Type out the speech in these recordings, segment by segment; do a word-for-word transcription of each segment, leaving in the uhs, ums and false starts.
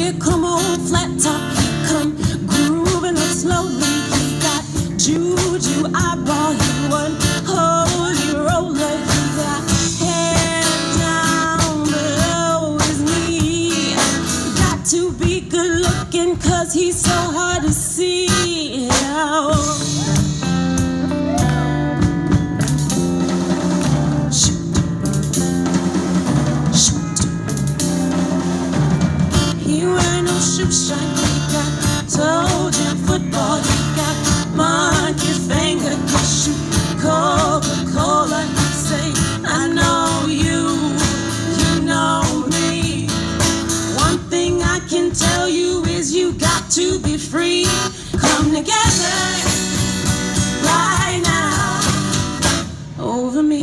Here come old flat top, come grooving up slowly. He got juju eyeball, he wasn't holy roller. He got hair down below his knee. Got to be good looking, cause he's so hard to see. Shoe shine, he got toe jam football, he got monkey finger, he shoot Coca-Cola. He say, I know you, you know me. One thing I can tell you is you got to be free. Come together right now over me.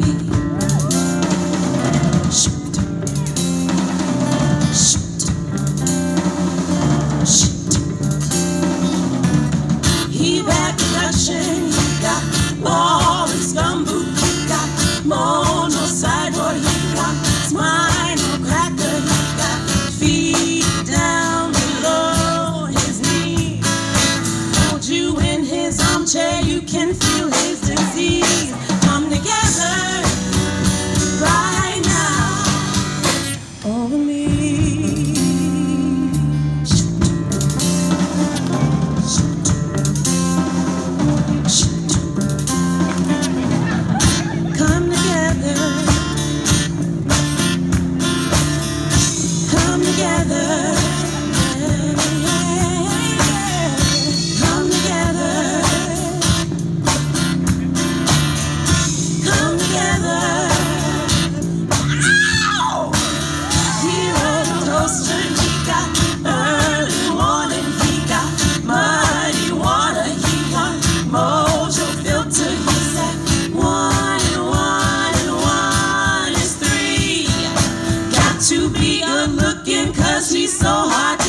He back production, he got ball and scumboot, he got mono sideboard, he got spinal cracker, he got feet down below his knee. Hold you in his armchair, you can feel his disease. Come together right now over me. To be good looking, cause he's so hard